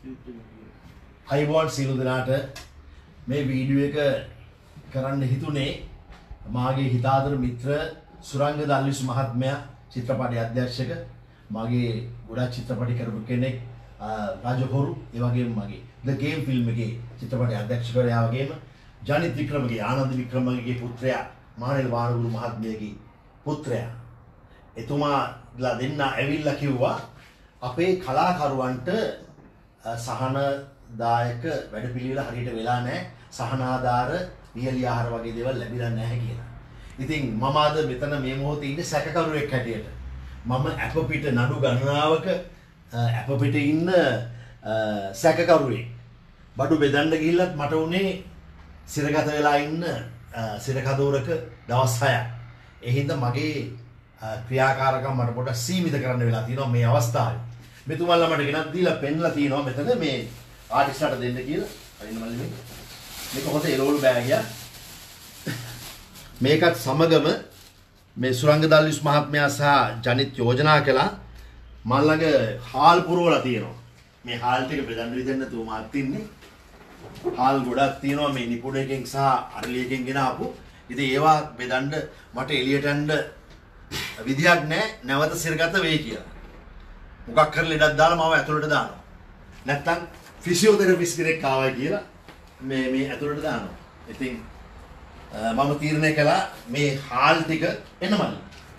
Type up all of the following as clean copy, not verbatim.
අයිබෝන් සියලු දෙනාට මේ වීඩියෝ එක කරන්න හිතුනේ මාගේ හිතාදර මිත්‍ර සුරංග දල්විස් මහත්මයා චිත්‍රපටි අධ්‍යක්ෂක මාගේ ගොඩක් චිත්‍රපටි කරපු කෙනෙක් රාජහොරු ඒ වගේම මගේ The Game ෆිල්ම් එකේ චිත්‍රපටි අධ්‍යක්ෂකවරයා වගේම ජනිත් වික්‍රමගේ ආනන්ද වික්‍රමගේ පුත්‍රයා මානෙල් වානගුරු මහත්මයාගේ පුත්‍රයා එතුමාලා දෙන්න ඇවිල්ලා කිව්වා අපේ කලාකරුවන්ට සහනදායක වැඩපිළිවෙල හරියට වෙලා නැහැ සහනාධාර වියලි ආහාර වගේ දේවල් ලැබිලා නැහැ කියලා. ඉතින් මම අද මෙතන මේ මොහොතේ ඉන්නේ සැකකරුවෙක් හැටියට. මම අප පිට නඩු ගණනාවක අප පිට ඉන්න සැකකරුවෙක්. බඩු බෙදන්න ගිහිල්ලත් මට උනේ සිරගත වෙලා ඉන්න සිරකදෝරක දවස් 6ක්. ඒ හින්දා මගේ ක්‍රියාකාරකම් මට පොඩ්ඩක් සීමිත කරන්න වෙලා තියෙනවා මේ අවස්ථාවේ. මෙතුමල්ලා මට ගෙනත් දීලා පෙන්ලා තියෙනවා මෙතන මේ ආටිස්ට්ලාට දෙන්න කියලා. අරින්න මල්ලි මේක හොඳ එළවලු බෑගයක්. මේකත් සමගම මේ සුරංග දල්විස් මහත්මයා සහ ජනිත් යෝජනා කළා මල් ළඟ හාල් පුරවලා තියෙනවා. මේ හාල් ටික බෙදන්න විදින්න නැතුව මාත් ඉන්නේ. හාල් ගොඩක් තියෙනවා මේ නිපුණයකින් සහ අරලියකින් ගෙන ආපු. ඉතින් ඒවා බෙදන්න මට එළියට යන්න විදියක් නැහැ. නැවත සිරගත වෙයි කියලා. මොකක් කරලා ලෙඩක් දාලා මාව ඇතුළට දානවා. නැත්තම් ෆිසියෝതെරපිස්ට් කෙනෙක් ආවයි කියලා මේ ඇතුළට දානවා. ඉතින් මම තීරණය කළා මේ හාල් ටික එන්න මල්ලි.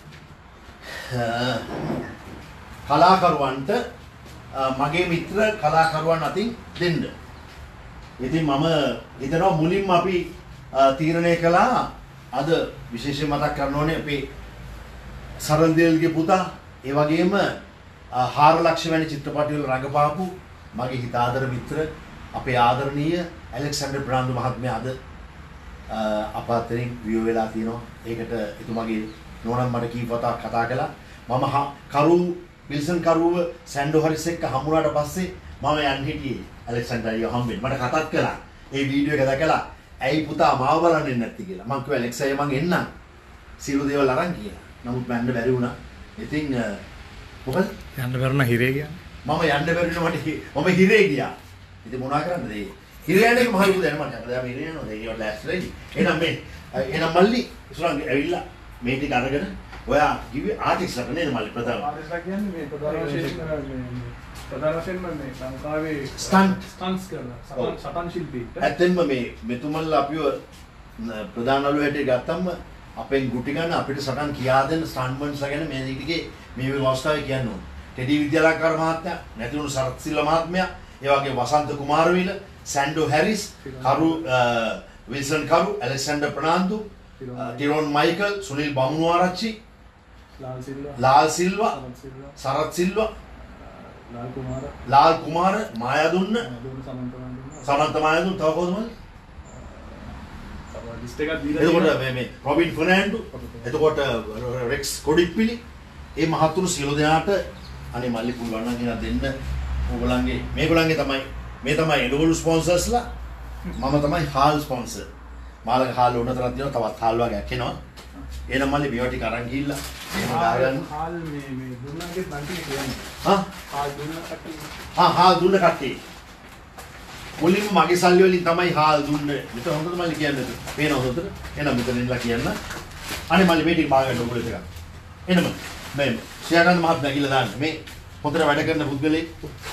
කලාකරුවන්ට මගේ මිත්‍ර කලාකරුවන් අතින් දෙන්න. ඉතින් මම හිතනවා මුලින්ම අපි තීරණය කළා අද විශේෂයෙන් මතක් කරන්න ඕනේ අපේ සරල් දේල්ගේ පුතා ඒ වගේම 4 ලක්ෂ වැනි චිත්‍රපටි වල රඟපාපු මගේ හිතාදර මිත්‍ර අපේ ආදරණීය ඇලෙක්සැන්ඩර් ප්‍රනාන්දු මහත්මයා අද අප අතරින් වියෝ වෙලා තියෙනවා. ඒකට එතුමාගේ නෝනම් මට කීප වතාවක් කතා කළා. මම කරු විල්සන් කරුව සැන්ඩෝ හරිස් එක්ක හමුුණාට පස්සේ මම යන්න හිටියේ ඇලෙක්සැන්ඩර් අයියා හම්බෙන්න. මට කතාත් කළා. ඒ වීඩියෝ එක දැකලා ඇයි පුතා මාව බලන්න එන්නේ නැති කියලා. මං කිව්වා ඇලෙක්ස් අයියා මං එන්නම්. සියලු දේවල් අරන් කියලා. නමුත් මම යන්න බැරි වුණා. ඉතින් මොකද යන්න බැරුණා හිරේ කියන්නේ. මම යන්න බැරි වුණා මම හිරේ ගියා. ඉතින් මොනවා කරන්නද ඒ? හිරේ යන්නේ මහ ලොකු දැන මට. දැන් හිරේ යනවා. දැන් ඒවට ලෑස්තිලයි. එහෙනම් මල්ලි සුරංග ඇවිල්ලා මේ ටික අරගෙන ඔයා කිව්වේ ආටිස්ට්ලාට නේද මල්ලි ප්‍රධාන? ආටිස්ට්ලා කියන්නේ මේ ප්‍රධාන වශයෙන්ම මේ ලංකාවේ ස්ටන්ට්ස් කරන සටන් ශිල්පී. ඇත්තෙන්ම මේ මෙතුමල්ලා අපිව ප්‍රධානලු හැටියට ගත්තම අපෙන් ගුටි ගන්න අපිට සටන් කියා දෙන්න ස්ටන්ට්මන්ස්ලා ගැන මේ ටිකේ මේ අවස්ථාවේ කියන්න ඕනේ. ටෙඩි විද්‍යාලංකාර මහත්මයා, නැතිවුණු සරත් සිල්වා මහත්මයා, ඒ වගේ වසන්ත කුමාරවීල, සැන්ඩෝ හැරිස්, කරු විල්සන් කරු, ඇලෙක්සැන්ඩර් ප්‍රනාන්දු, ටිරොන් මයිකල්, සුනිල් බමුණුආරච්චි, ලාල් සිල්වා, සරත් සිල්වා, ලාල් කුමාර, මායාදුන්න, සමන්ත මායාදුන්න, තව කවුද මල්ලි? එතකොට මේ රොබින් ෆර්නෑන්ඩෝ, එතකොට රෙක්ස් කොඩිප්පිලි, ඒ මහතුරු සියලු දෙනාට අනේ මල්ලි පුළුවන් නම් එන දෙන්න ඕගොල්ලන්ගේ මේගොල්ලන්ගේ තමයි මේ තමයි එළවලු ස්පොන්සර්ස්ලා මම තමයි හාල් ස්පොන්සර් මාළක හාල් උඩ තරක් දිනවා තවත් හාල් වගේ ඇක්කෙනවා එහෙනම් මල්ලි මේවා ටික අරන් ගිහිල්ලා එහෙම දාගන්න හාල් මේ දුන්නගේ බන්ටි කියන්නේ හාල් දුන්න කට්ටිය හාල් දුන්න කට්ටිය මුලින්ම මගේ සල්ලි වලින් තමයි හාල් දුන්නේ මෙතන හොඳට මල්ලි කියන්නේ පේනවද හොඳට එහෙනම් මෙතන ඉඳලා කියන්න අනේ මල්ලි මේ ටික බාගන්න ඕගොල්ලෝ ටික එනම මේ ශ්‍රියාකාන්ත මහත්මයා කියලා දාන්න මේ හොඳට වැඩ කරන පුද්ගලෙක්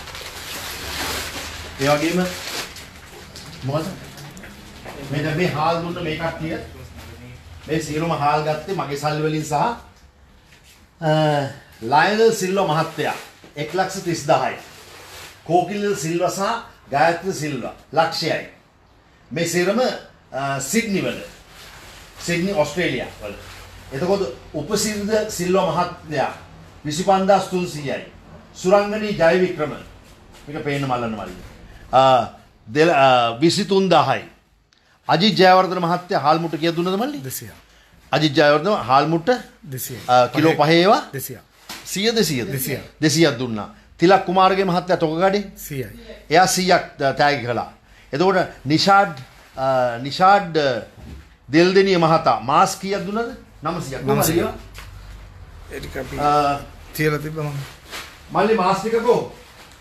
ඒ වගේම මොකද මේ හාල් දුන්න මේ කට්ටිය මේ සියලුම හාල් ගත්තේ මගේ සල්ලි වලින් සහ ලයනල් සිල්වා මහත්තයා 1,30,000යි කෝකිල් සිල්වා සහ ගායත්‍රි සිල්වා ලක්ෂයයි මේ සිරම සිඩ්නි වල සිඩ්නි ඕස්ට්‍රේලියා වල එතකොට උපසිරිද සිල්වා මහත්තයා 25300යි සුරංගනී ජයවික්‍රම මේක පේන්න මල්ලන්න මල්ලි 23000යි අජිත් ජයවර්ධන මහත්තයා හාල් මුට්ට කීයක් දුන්නද මල්ලි 200 අජිත් ජයවර්ධන හාල් මුට්ට 200 කිලෝ 5 ඒවා 200 200ක් දුන්නා තිලක් කුමාරගේ මහත්තයා තොගගඩේ 100යි එයා 100ක් තෑගි කළා එතකොට නිෂාඩ් දෙල්දෙනිය මහතා මාස් කීයක් දුන්නද 900ක් ඒක අපි තියලා තිබ්බා මම මල්ලි මාස් ටිකකෝ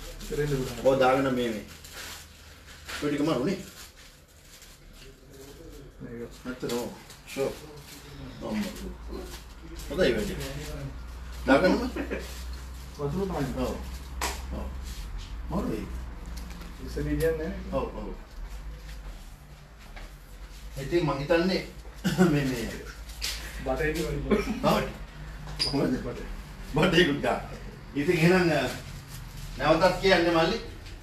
ඉස්සරෙන් දුරන ඔය දාගෙන මේ ඔය ටික මරුනේ මේක නැත්නම් ෂෝ හොඳයි වැඩි දාගන්නම වතුර තමයි ඔව් ඔව් මරුවේ ඉස්සරේ කියන්නේ ඔව් ඔව් ඉතින් මං හිතන්නේ මේ බටේ කොහොමද බටේ ගුඩා ඉතින් එහෙනම් නැවතත් කියන්නේ මල්ලි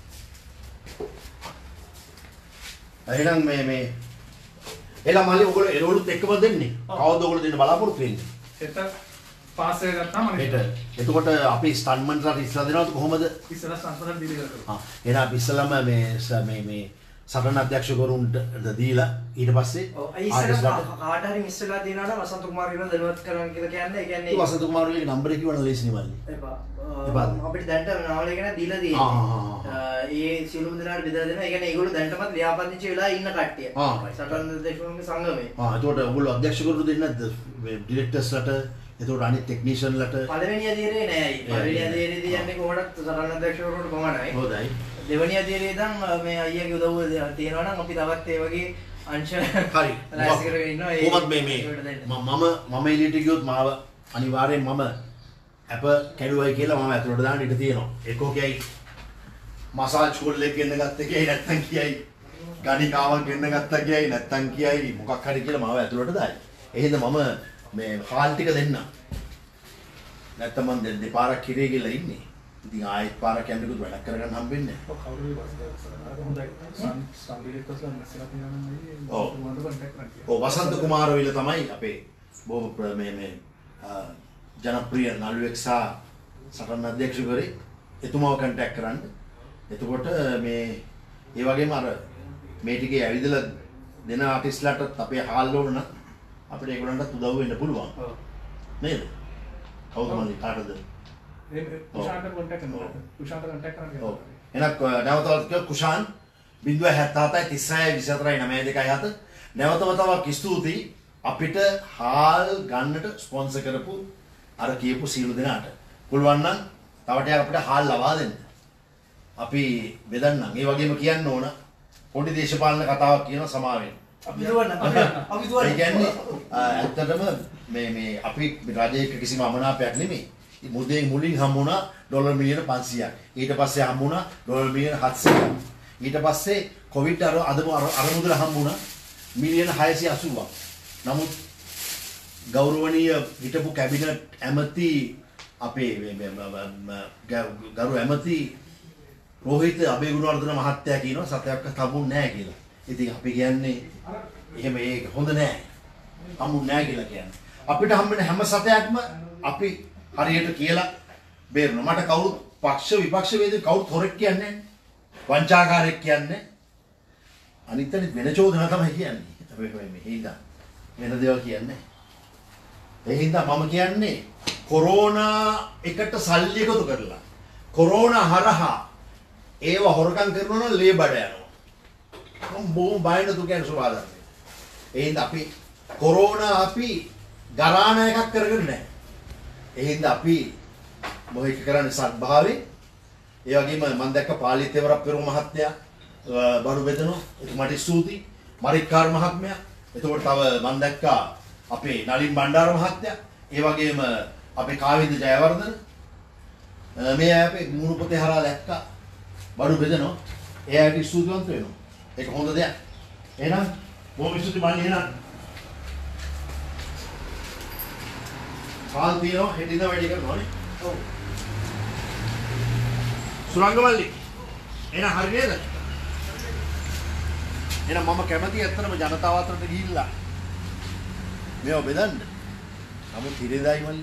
එහෙනම් මේ එලා මල්ලි ඔයගොල්ලෝ එළවලුත් එක්කම දෙන්නේ කවද්ද ඔයගොල්ලෝ දෙන්න බලාපොරොත්තු වෙන්නේ එතන පාස් එක ගත්තාම නේ එතකොට අපි ස්ටන්මන්ට්ලාට ඉස්සලා දෙනවද කොහොමද ඉස්සරහ සංසදට දීලා කරා එහෙනම් අපි ඉස්සලම මේ සටන අධ්‍යක්ෂකවරුන්ට දීලා ඊට පස්සේ කාට හරි මිස් වෙලා තියෙනවා නම් වසන්ත කුමාරයව දැනුවත් කරන්න කියලා කියන්නේ. ඒ කියන්නේ වසන්ත කුමාරගේ නම්බර කිව්වන ලේසිනේ මල්ලි. එපා. අපිට දැන්ට නාවල එකන දීලා තියෙනවා. ඒ සියලුම දෙනාට බෙදලා දෙනවා. ඒ කියන්නේ ඒගොල්ලෝ දැන්ටමත් ව්‍යාපදිංචි වෙලා ඉන්න කට්ටිය. සටන් දෙකම සංගමේ. එතකොට ඔයගොල්ලෝ අධ්‍යක්ෂකවරු දෙන්නේ නැද්ද? ඩිරෙක්ටර්ස්ලට එතකොට අනිත් ටෙක්නීෂියන්ලට පළවෙනි අධීරේ නෑයි. පළවෙනි අධීරේදී යන්නේ කොහොමද සටන් අධ්‍යක්ෂකවරුන්ට පමණයි. හොඳයි. දෙවැනි අධීරේ ඉඳන් මේ අයියාගේ උදව්ව තියෙනවා නම් අපි තවත් ඒ වගේ අංශ හරි. ලෑස්ති කරගෙන ඉන්නවා. කොහොමද මම එළියට ගියොත් මාව අනිවාර්යෙන් මම අප කැඩුවයි කියලා මම ඇතුළට දාන්න ඉඩ තියෙනවා. එක්කෝ කියයි මසාජ් කොල්ලෙක් ගෙන්න ගත්ත කියයි නැත්තම් කියයි ගණිකාවක් ගෙන්න ගත්තා කියයි නැත්තම් කියයි මොකක් හරි කියලා මාව ඇතුළට දායි. එහෙනම් මම මේ හාල් ටික දෙන්න. නැත්තම් මම දෙපාරක් කිරේ ගිහලා ඉන්නේ. ඉතින් ආයෙත් පාරක් යන්නකොත් වැඩක් කරගන්න හම්බෙන්නේ නැහැ. කවුරුයි හොඳයි සම්බිලිකස්ලා නැසලා තියෙනවා ඔව්. ඔව් වසන්ත කුමාරවිල තමයි අපේ බොහොම මේ ජනප්‍රිය නළුවෙක් සහ සටන් අධ්‍යක්ෂකවරේ එතුමාව කන්ටැක්ට් කරන්න. එතකොට මේ ඒ වගේම අර මේ ටිකේ ඇවිදලා දෙන ආටිස්ට්ලාටත් අපේ හාල් ඕන නම් අපිට ඒගොල්ලන්ට උදව් වෙන්න පුළුවන්. ඔව්. නේද? කවුද මල්ලි කාටද? කුෂාන්ට කොන්ටැක්ට් කරනවා. කුෂාන්ට කොන්ටැක්ට් කරනවා. ඔව්. එහෙනම් නැවතත් කුෂාන් 077 නැවතම තවක් ස්තුතියි අපිට හාල් ගන්නට ස්පොන්සර් කරපු අර කියපු සීල දෙනාට. පුළුවන් නම් තව ටිකක් අපිට හාල් ලබා දෙන්න. අපි බෙදන්නම්. ඒ වගේම කියන්න ඕන පොඩි දේශපාලන කතාවක් කියන සමාවෙන්න. අපි දුවන්න අපි දුවන්න. ඒ කියන්නේ ඇත්තටම මේ අපි රජයක කිසිම අමනාපයක් නෙමෙයි. මුලින් හම්බුණා ඩොලර් මිලියන 500ක්. ඊට පස්සේ හම්බුණා ඩොලර් මිලියන 700ක්. ඊට පස්සේ කොවිඩ් අරමුදල හම්බුණා මිලියන 680ක්. නමුත් ගෞරවනීය හිටපු කැබිනට් ඇමති අපේ ගරු ඇමති රෝහිත අබේගුණවර්ධන මහත්තයා කියනවා සතයක්වත් හම්බුන්නේ නැහැ කියලා. ඉතින් අපි කියන්නේ එහෙම ඒක හොඳ නැහැ. හම්බුන්නේ නැහැ කියලා කියන්නේ. අපිට හම්බෙන හැම සතයක්ම අපි හරියට කියලා බේරනවා. මට කවුරුත් පක්ෂ විපක්ෂ වේද කවුරුත් හොරෙක් කියන්නේ නැහැ. වංචාකාරයෙක් කියන්නේ. අනිත් අනිත් වෙන චෝදනා තමයි කියන්නේ. අපි මේ හින්දා වෙන දේවල් කියන්නේ. ඒ හින්දා මම කියන්නේ කොරෝනා එකට සල්ලි එකතු කරලා කොරෝනා හරහා ඒව හොරකම් කරනවා නම් ලේ බඩ යනවා. මම බොහොම බයන තු කියන සුවාදන්නේ. ඒ හින්දා අපි කොරෝනා අපි ගරාණ එකක් කරගෙන නැහැ. ඒ හින්දා අපි මොහික කරන්නේ සත්භාවයෙන්. ඒ වගේම මම දැක්ක පාලිතේවර පෙරම මහත්තයා බඩු බෙදනවා. ඒක මට ස්තුතියි. මරික්කාර් මහත්මයා. එතකොට තව මම දැක්කා අපේ නලින් බණ්ඩාර මහත්තයා. ඒ වගේම අපේ කාවින්ද ජයවර්ධන මේ අපේ මුණු පොතේ හරහා දැක්කා බඩු බෙදනවා. ඒ අයට ස්තුතිවන්ත වෙනවා. ඒක හොඳ දෙයක්. එහෙනම් බොහොම ස්තුතියි මල්ලි එහෙනම්. පාල් තියනවා හෙටින්ද වැඩි කරනවා නේ. ඔව්. සුරංගමල්ලි. එහෙනම් හරි නේද? එහෙනම් මම කැමති ඇත්තටම ජනතාව අතරට ගිහිල්ලා මේව බෙදන්න. නමුත් හිරේදායි මල්ලි.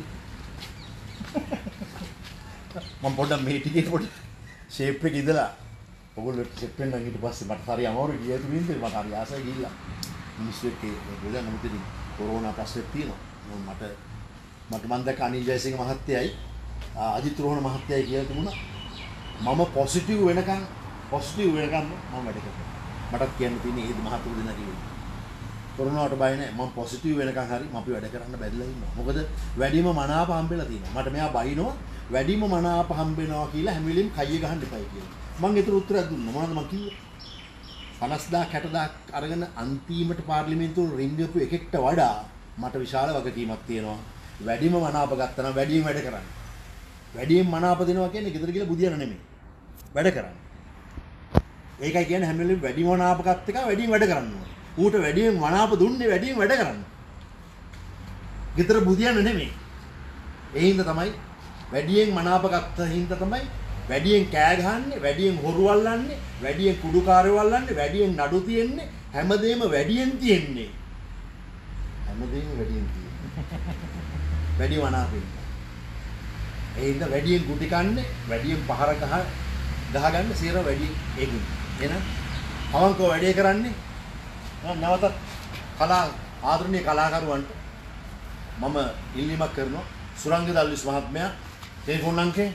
මම පොඩ්ඩක් මේ ටිකේ පොඩි ෂේප් එකේ ඉඳලා ඔයගොල්ලෝ සෙට් වෙන්න ඊට පස්සේ මට හරි අමාරුයි ගිය යුතු වෙන්නේ මට හරි ආසයි ගිහිල්ලා මිනිස්සු එක්ක බෙදන්න මොකද ඉතින් කොරෝනා ප්‍රශ්නේ තියෙනවා. මට මම දැක්ක අනිල් ජයසිංහ මහත්තයයි අජිත් රෝහණ මහත්තයයි කියලා තිබුණා. මම පොසිටිව් වෙනකන් මම වැඩ කරනවා. මටත් කියන්න තියෙන්නේ ඒ මහතුරු දෙනා කිව්වේ. කොරෝනාවට බය නැහැ. මම පොසිටිව් වෙනකන් හරි අපි වැඩ කරන්න බැරිලා ඉන්නවා. මොකද වැඩිම මනාප හම්බෙලා තියෙනවා. මට මෙයා බයිනවා වැඩිම මනාප හම්බ වෙනවා කියලා හැම වෙලෙම කයිය ගහන්න එපයි කියලා. මම ඒතර උත්තරයක් දුන්නා. මොනවද මම කිව්වේ? 50000 60000 අරගෙන අන්තිමට පාර්ලිමේන්තුවේ රින්ගපු එකෙක්ට වඩා මට විශාල වගකීමක් තියෙනවා. වැඩිම මනාප ගත්තා නම් වැඩිම වැඩ කරන්න. වැඩිම මනාප දෙනවා කියන්නේ ගෙදර ගිහලා බුදියන නෙමෙයි. වැඩ කරන්න. ඒකයි කියන්නේ හැම වෙලෙම වැඩිම මනාප ගත්ත එක වැඩිම වැඩ කරන්න ඕනේ. ඌට වැඩිම මනාප දුන්නේ වැඩිම වැඩ කරන්න. ගෙදර බුදියන නෙමෙයි. ඒ හින්දා තමයි වැඩියෙන් මනාප ගත්ත හින්දා තමයි වැඩියෙන් කෑ ගහන්නේ, වැඩියෙන් හොරු අල්ලන්නේ, වැඩියෙන් කුඩුකාරයෝ අල්ලන්නේ, වැඩියෙන් නඩු තියෙන්නේ, හැමදේම වැඩියෙන් තියෙන්නේ. හැමදේම වැඩියෙන් තියෙන්නේ. වැඩි මනාපෙන්. ඒ හින්දා වැඩියෙන් ගුටි කන්නේ, වැඩියෙන් පහර ගහගන්න සියර වැඩි ඒකින්. එහෙනම් අවංකව වැඩේ කරන්නේ නැවතත් ආදරණීය කලාකරුවන්ට මම ඉල්ලීමක් කරනවා. සුරංග දල්විස් මහත්මයා ටෙලිෆෝන් අංකය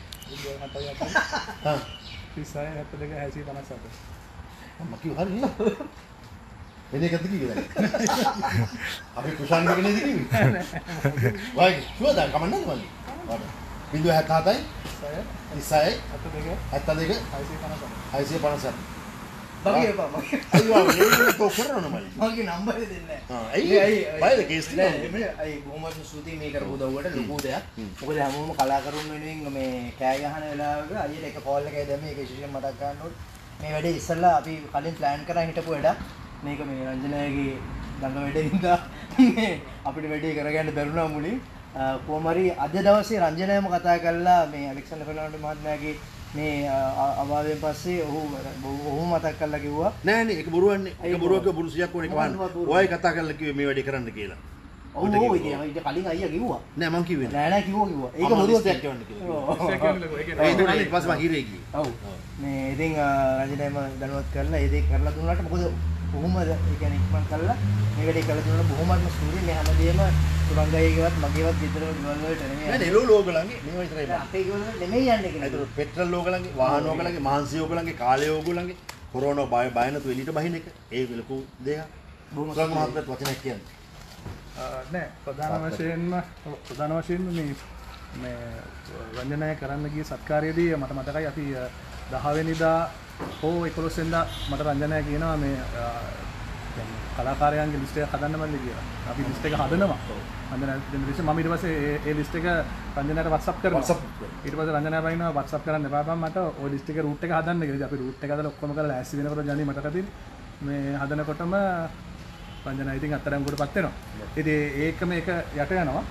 36 72 80 මම කිව්ව හරි නේද? එනේ කද්ද කිව්වේ දැන්? අපි කුෂාන් එකනේ කිව්වේ. වයි ෂුවර් දැන් කමන්නද මල්ලි? වඩ. 077යි 36 72 657. මගේ එපා මගේ. අයියෝ ඒක තෝ කරනවා මල්ලි. මගේ නම්බර් දෙන්නේ නැහැ. ඇයි බයිද කේස් නෑ අයි බොහොමත් ස්තුතියි මේ කරපු උදව්වට ලොකු දෙයක්. මොකද හැමෝම කලාකරුන් වෙනුවෙන් මේ කෑ ගහන වෙලාවක අයියට එක කෝල් එකයි දැම්මේ ඒක විශේෂයෙන් මතක් ගන්න ඕනේ. මේ වැඩේ ඉස්සෙල්ලා අපි කලින් ප්ලෑන් කරලා හිටපු වැඩක්. මේක මේ රංජනයාගේ දඟ වැඩින්ද මේ අපිට වැඩේ කරගන්න බැරුණා මුලින්. කොහොම හරි අද දවසේ රංජනයම කතා කරලා මේ ඇලෙක්සැන්ඩර් ෆර්නෑන්ඩෝ මහත්මයාගේ මේ අවාවෙන් පස්සේ ඔහු මතක් කරලා කිව්වා නෑ නේ ඒක බොරුවන්නේ. ඒක බොරුවක බුරුසියක් ඕනේ කවන්න. ඔයයි කතා කරලා කිව්වේ මේ වැඩේ කරන්න කියලා. ඔව් ඔව් ඉතින් කලින් අයියා කිව්වා. නෑ මං කිව්වේ නෑ කිව්වා. ඒක බොරුවක් කියවන්න කියලා. ඒ දුන්නා ඊට පස්සේ මං හිරේ ගියේ. ඔව්. මේ ඉතින් රංජනයම දැනුවත් කරලා ඒ දේ කරලා දුන්නාට මොකද කොහොමද ඒ කියන්නේ ඉක්මන් කරලා මේ වැඩේ කරලා දුන්නා බොහොමත්ම ස්තුතියි. මේ හැමදේම සුරංගයේවත් මගේවත් විතරම ගෙවල් වලට නෙමෙයි. නෑ නෙලෝ ලෝගලන්ගේ මේව විතරයි බලන්න. අපේ ගෙවල් වල නෙමෙයි යන්නේ කියලා. ඒතර පෙට්‍රල් ලෝගලන්ගේ වාහන ඕගලන්ගේ මහන්සි ඕගලන්ගේ කාලය ඕගලන්ගේ කොරෝනා බය නැතුව එළියට බහින එක ඒ ලොකු දෙයක්. බොහොම මහත්මත් වචනයක් කියන්නේ. නෑ ප්‍රධාන වශයෙන්ම මේ රංජනය කරන්න ගිය සත්කාරයේදී මට මතකයි අපි 10 වෙනිදා හෝ 11 වෙනිදා මට රංජනය කියනවා මේ කලාකාරයන්ගේ ලිස්ට් එක හදන්න මල්ලි කියලා. අපි ලිස්ට් එක හදනවා. රංජනය දෙන ලිස්ට් මම ඊට පස්සේ ඒ ලිස්ට් එක රංජනයට WhatsApp කරනවා. ඊට පස්සේ රංජනය බයිනවා WhatsApp කරන්න එපා බං මට ওই ලිස්ට් එකේ රූට් එක හදන්න කියලා. ඉතින් අපි රූට් එක හදලා ඔක්කොම කරලා ලෑස්ති වෙනකොට ජනි මට කතින් මේ හදනකොටම රංජනය ඉතින් අත්තරංගුවටපත් වෙනවා. ඉතින් ඒක මේක යට යනවා.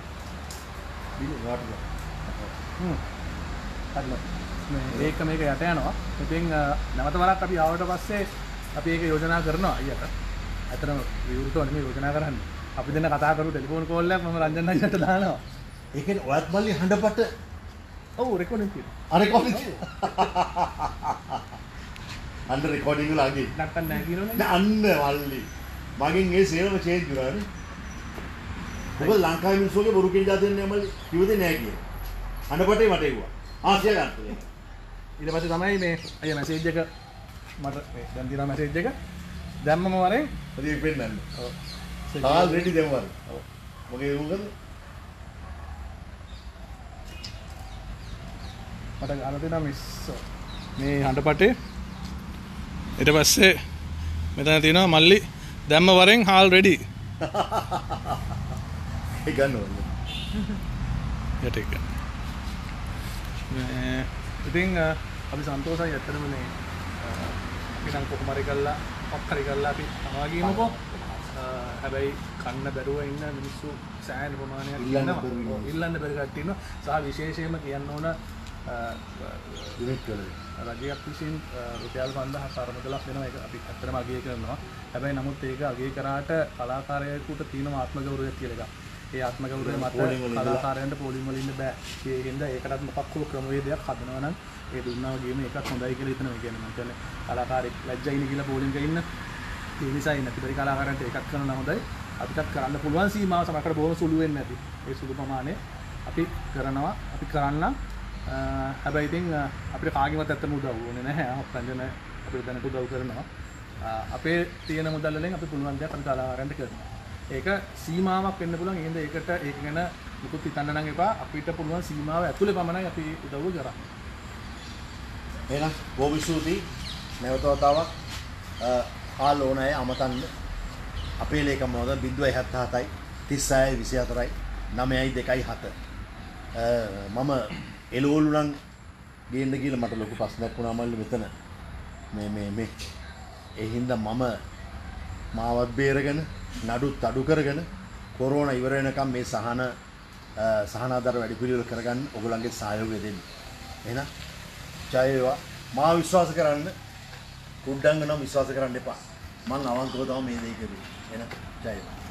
ඒක මේක යට යනවා. ඉතින් නැවත වරක් අපි ආවට පස්සේ අපි ඒක යෝජනා කරනවා අයියට. ඇත්තටම විවෘතව නෙමෙයි යෝජනා කරන්නේ. අපි දෙන්න කතා කරු ටෙලිෆෝන් කෝල් එකක් මම රංජන් අයියට දානවා. ඒ කියන්නේ ඔයත් මල්ලි හඬපට ඔව් රෙකෝඩින් තියෙනවා. අර රෙකෝඩින් අnder රෙකෝඩින් වල අගේ නැත්තම් නෑ කියනවනේ. නෑ අන්න මල්ලි මගෙන් ඒ සේවම චේන්ජ් වුණානේ. මොකද ලංකාවේ මිනිස්සුගේ බොරු කියන જાති දෙන්නේ මල්ලි කිව්වද නෑ කියලා. හඬපටේ මට එව්වා. ආසියා ගන්න. ඊට පස්සේ තමයි මේ අයියා මැසේජ් එක මට මේ දැන් දිනා මැසේජ් එක දැම්මම වරෙන් ප්‍රදීප් පෙන්නන්න. ඔව්. තාල් රෙඩි දෙමවල. ඔව්. මොකේ වුණාද? මට ගන්න දෙනවා මිස් මේ හඬපටේ ඊට පස්සේ මෙතන තියෙනවා මල්ලි දැම්ම වරෙන් හාල් රෙඩි. ඒ ගන්න ඕනේ. යට එක. ඉතින් අපි සන්තෝෂයි ඇත්තටම මේ අපි නම් කොහොම හරි කරලා මොකක් හරි කරලා අපි තමා ගියමුකෝ. හැබැයි කන්න බැරුව ඉන්න මිනිස්සු සෑහෙන ප්‍රමාණයක් ඉන්නවා. ඉල්ලන්න බැරි කට්ටිය ඉන්නවා. සහ විශේෂයෙන්ම කියන්න ඕන රජයක් විසින් රුපියල් 5000 පරමදලක් දෙනවා. ඒක අපි ඇත්තටම අගය කරනවා. හැබැයි නමුත් ඒක අගය කරාට කලාකාරයෙකුට තියෙන ආත්ම ගෞරවයක් කියලා එකක්. ඒ ආත්ම ගෞරවය මත කලාකාරයන්ට පොලිම් වල ඉන්න බෑ. ඒ හින්දා ඒකටත් මොකක් හෝ ක්‍රමවේදයක් හදනවා නම් ඒ දුන්නා වගේම ඒකත් හොඳයි කියලා හිතනවා. කියන්නේ මම කියන්නේ කලාකාරයෙක් ලැජ්ජයිනේ කියලා පොලිම් එක ඉන්න. ඒ නිසා ඉන්න පිටරි කලාකාරයන්ට ඒකත් කරනවා හොඳයි. අපිටත් කරන්න පුළුවන් සීමාව සමහරකට බොහොම සුළු වෙන්නේ නැති. ඒ සුළු ප්‍රමාණය අපි කරනවා. අපි කරන්න හැබැයි ඉතින් අපිට කාගෙවත් ඇත්තම උදව් ඕනේ නැහැ. රංජන අපිට දැනට උදව් කරනවා. අපේ තියෙන මුදල් වලින් අපි පුළුවන් දේක් අපි කලාකාරයන්ට කරනවා. ඒක සීමාවක් වෙන්න පුළුවන්. එහෙනම් ඒකට ඒක ගැන මුකුත් හිතන්න නම් එපා. අපිට පුළුවන් සීමාව ඇතුලේ පමණයි අපි උදව්ව කරන්නේ. එහෙනම් බොහොම ස්තුතියි. නැවත වතාවක් ආලෝන අය අමතන්න. අපේ ලේකම් මොනවද 077යි 36යි 24යි 9යි 2යි 7. මම එළවලු නම් ගේන්න කියලා මට ලොකු ප්‍රශ්නයක් වුණා මල්ලි මෙතන. මේ ඒ හින්දා මම මාවත් බේරගෙන නඩුත් අඩු කරගෙන කොරෝනා ඉවර වෙනකම් මේ සහනාධාර වැඩිපිළිවෙල කරගන්න ඔයගොල්ලන්ගේ සහයෝගය දෙන්න. එහෙනම් ජය වේවා. මා විශ්වාස කරන්න කුඩ්ඩංග නම් විශ්වාස කරන්න එපා. මං අවංකව තමයි මේ දේ කරුවේ. එහෙනම් ජය වේවා.